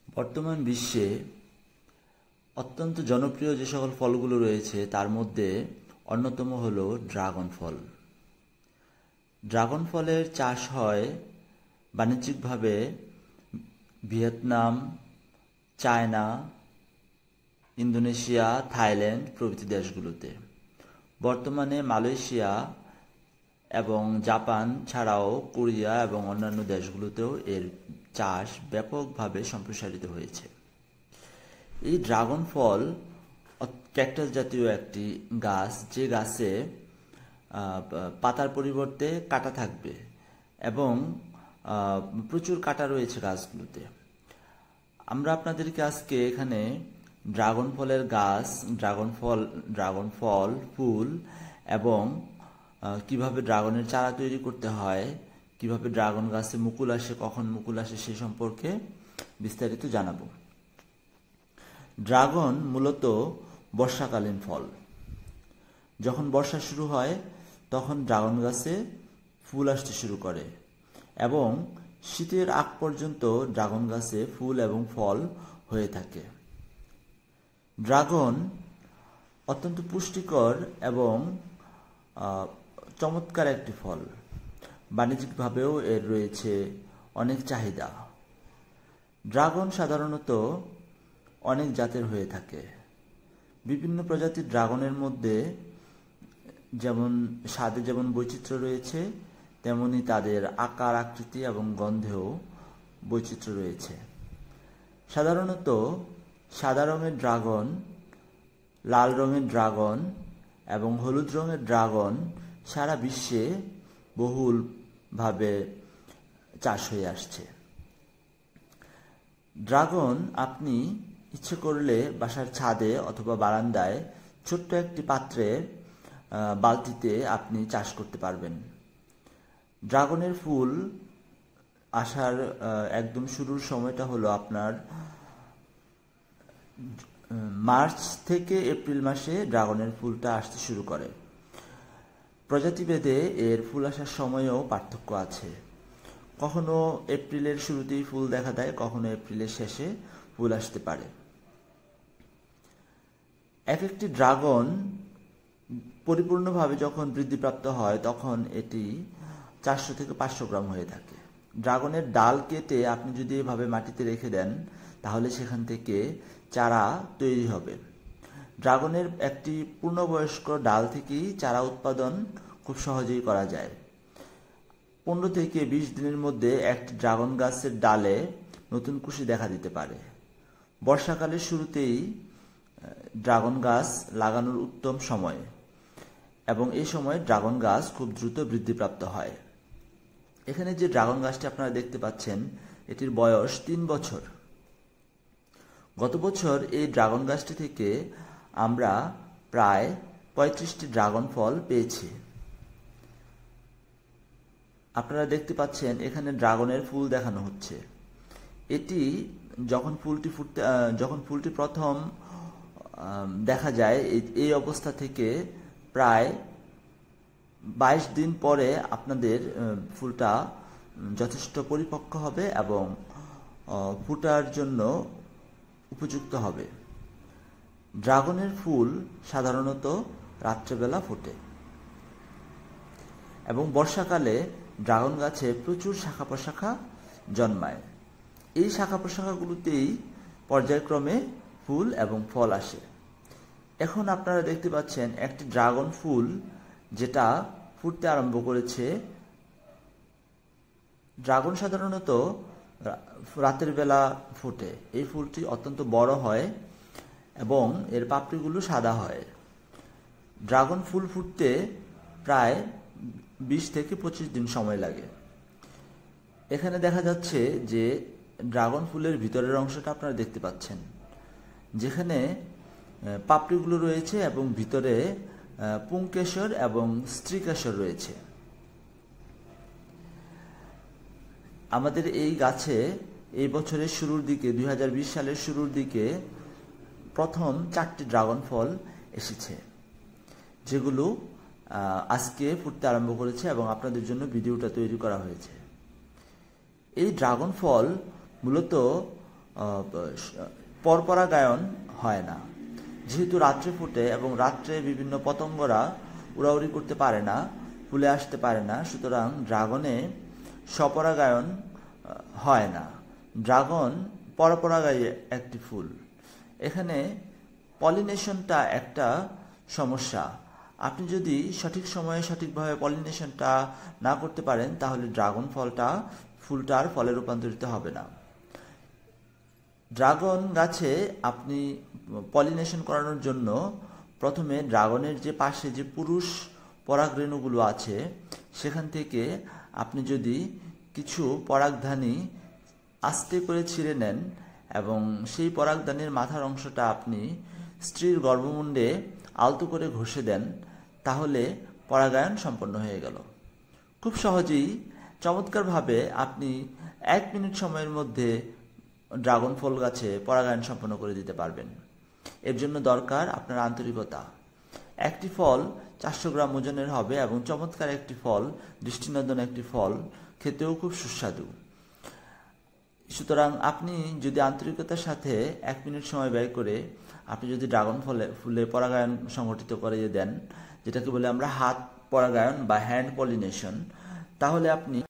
বর্তমান বিশ্বে অত্যন্ত জনপ্রিয় যে সকল ফলগুলো রয়েছে তার মধ্যে অন্যতম হলো ড্রাগন ফল। ড্রাগন ফলের চাষ হয় বাণিজ্যিকভাবে ভিয়েতনাম, চায়না, ইন্দোনেশিয়া, থাইল্যান্ড প্রভৃতি দেশগুলোতে। বর্তমানে মালয়েশিয়া এবং জাপান ছাড়াও কোরিয়া এবং অন্যান্য দেশগুলোতেও এর চাষ ব্যাপকভাবে সম্প্রসারিত হয়েছে। এই ড্রাগন ফল ক্যাকটাস জাতীয় একটি গাছ, যে গাছে পাতার পরিবর্তে কাঁটা থাকবে এবং প্রচুর কাঁটা রয়েছে গাছগুলোতে। আমরা আপনাদেরকে আজকে এখানে ড্রাগন ফলের গাছ, ড্রাগন ফল ফুল এবং কিভাবে ড্রাগনের চারা তৈরি করতে হয়, কিভাবে ড্রাগন গাছে মুকুল আসে, কখন মুকুল আসে সে সম্পর্কে বিস্তারিত জানাবো। ড্রাগন মূলত বর্ষাকালীন ফল। যখন বর্ষা শুরু হয় তখন ড্রাগন গাছে ফুল আসতে শুরু করে এবং শীতের আগ পর্যন্ত ড্রাগন গাছে ফুল এবং ফল হয়ে থাকে। ড্রাগন অত্যন্ত পুষ্টিকর এবং চমৎকার একটি ফল। বাণিজ্যিকভাবেও এর রয়েছে অনেক চাহিদা। ড্রাগন সাধারণত অনেক জাতের হয়ে থাকে। বিভিন্ন প্রজাতির ড্রাগনের মধ্যে স্বাদে যেমন বৈচিত্র্য রয়েছে, তেমনি তাদের আকার, আকৃতি এবং গন্ধেও বৈচিত্র্য রয়েছে। সাধারণত সাদা রঙের ড্রাগন, লাল রঙের ড্রাগন এবং হলুদ রঙের ড্রাগন সারা বিশ্বে বহুলভাবে চাষ হয়ে আসছে। ড্রাগন আপনি ইচ্ছে করলে বাসার ছাদে অথবা বারান্দায় ছোট্ট একটি পাত্রে, বালতিতে আপনি চাষ করতে পারবেন। ড্রাগনের ফুল আসার একদম শুরুর সময়টা হলো আপনার মার্চ থেকে এপ্রিল মাসে ড্রাগনের ফুলটা আসতে শুরু করে। প্রজাতিভেদে এর ফুল আসার সময়েও পার্থক্য আছে। কখনো এপ্রিলের শুরুতেই ফুল দেখা দেয়, কখনো এপ্রিলের শেষে ফুল আসতে পারে। এক একটি ড্রাগন পরিপূর্ণভাবে যখন বৃদ্ধিপ্রাপ্ত হয় তখন এটি 400 থেকে 500 গ্রাম হয়ে থাকে। ড্রাগনের ডাল কেটে আপনি যদি এভাবে মাটিতে রেখে দেন তাহলে সেখান থেকে চারা তৈরি হবে। ড্রাগনের একটি পূর্ণবয়স্ক ডাল থেকেই চারা উৎপাদন খুব সহজেই করা যায়। 15 থেকে 20 দিনের মধ্যে একটি ড্রাগন গাছের ডালে নতুন কুশি দেখা দিতে পারে। বর্ষাকালের শুরুতেই ড্রাগন গাছ লাগানোর উত্তম সময় এবং এই সময় ড্রাগন গাছ খুব দ্রুত বৃদ্ধিপ্রাপ্ত হয়। এখানে যে ড্রাগন গাছটি আপনারা দেখতে পাচ্ছেন এটির বয়স 3 বছর। গত বছর এই ড্রাগন গাছটি থেকে আমরা প্রায় 35টি ড্রাগন ফল পেয়েছি। আপনারা দেখতে পাচ্ছেন এখানে ড্রাগনের ফুল দেখানো হচ্ছে। এটি যখন ফুলটি প্রথম দেখা যায় এই অবস্থা থেকে প্রায় 22 দিন পরে আপনাদের ফুলটা যথেষ্ট পরিপক্ক হবে এবং ফুটার জন্য উপযুক্ত হবে। ড্রাগনের ফুল সাধারণত রাত্রেবেলা ফোটে এবং বর্ষাকালে ড্রাগন গাছে প্রচুর শাখা প্রশাখা জন্মায়। এই শাখা প্রশাখাগুলোতেই পর্যায়ক্রমে ফুল এবং ফল আসে। এখন আপনারা দেখতে পাচ্ছেন একটি ড্রাগন ফুল যেটা ফুটতে আরম্ভ করেছে। ড্রাগন সাধারণত রাতের বেলা ফোটে। এই ফুলটি অত্যন্ত বড় হয় এবং এর পাপড়িগুলো সাদা হয়। ড্রাগন ফুল ফুটতে প্রায় 20 থেকে 25 দিন সময় লাগে। এখানে দেখা যাচ্ছে যে ড্রাগন ফুলের ভিতরের অংশটা আপনারা দেখতে পাচ্ছেন, যেখানে পাপড়িগুলো রয়েছে এবং ভিতরে পুংকেশর এবং স্ত্রীকেশর রয়েছে। আমাদের এই গাছে এই বছরের শুরুর দিকে 2020 সালের শুরুর দিকে প্রথম 4টি ড্রাগন ফল এসেছে, যেগুলো আজকে ফুটতে আরম্ভ করেছে এবং আপনাদের জন্য ভিডিওটা তৈরি করা হয়েছে। এই ড্রাগন ফল মূলত পরপরাগায়ন হয় না। যেহেতু রাত্রে ফুটে এবং রাত্রে বিভিন্ন পতঙ্গরা উড়াউড়ি করতে পারে না, ফুলে আসতে পারে না, সুতরাং ড্রাগনে স্বপরাগায়ন হয় না। ড্রাগন পরপরাগায়ী একটি ফুল। এখানে পলিনেশনটা একটা সমস্যা। আপনি যদি সঠিক সময়ে সঠিকভাবে পলিনেশনটা না করতে পারেন তাহলে ড্রাগন ফুলটার ফলে রূপান্তরিত হবে না। ড্রাগন গাছে আপনি পলিনেশন করানোর জন্য প্রথমে ড্রাগনের যে পাশে যে পুরুষ পরাগরেণুগুলো আছে সেখান থেকে আপনি যদি কিছু পরাগধানী আস্তে করে ছিঁড়ে নেন এবং সেই পরাগধানীর মাথার অংশটা আপনি স্ত্রীর গর্ভমুণ্ডে আলতো করে ঘষে দেন, তাহলে পরাগায়ন সম্পন্ন হয়ে গেল। খুব সহজেই চমৎকারভাবে আপনি 1 মিনিট সময়ের মধ্যে ড্রাগন ফল গাছে পরাগায়ন সম্পন্ন করে দিতে পারবেন। এর জন্য দরকার আপনার আন্তরিকতা। একটি ফল 400 গ্রাম ওজনের হবে এবং চমৎকার একটি ফল, দৃষ্টিনন্দন একটি ফল, খেতেও খুব সুস্বাদু। সুতরাং আপনি যদি আন্তরিকতার সাথে 1 মিনিট সময় ব্যয় করে আপনি যদি ড্রাগন ফুলে পরাগায়ন সংগঠিত করে দেন, যেটাকে বলে আমরা হাত পরাগায়ন বা হ্যান্ড পলিনেশন, তাহলে আপনি